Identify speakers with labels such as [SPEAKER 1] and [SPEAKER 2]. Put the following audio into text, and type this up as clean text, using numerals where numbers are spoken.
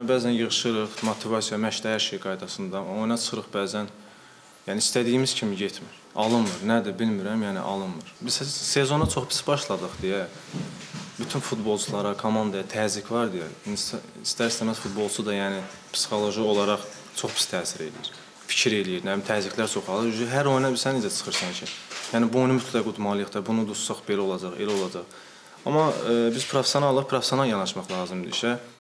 [SPEAKER 1] Bəzən yığışırıq, motivasiya, məşqdə hər şey qaydasında. Oyuna çıxırıq bəzən, yəni istədiyimiz kimi getmir. Alınmır. Nədir bilmirəm, yəni alınmır. Biz sezona çox pis başladıq deyə bütün futbolçulara, komandaya təzyiq var deyə istər-istəməz futbolçu da yəni psixoloji olaraq çox pis təsir edir. Fikir eləyir, nə bilim təzyiqlər çoxalır. Hər oyuna sən necə çıxırsan ki? Yəni bu oyunu mütləq udmalıyıq da, bunu udsaq belə olacaq, elə olacaq. Amma biz professionalıq, professional yanaşmaq lazımdır işə.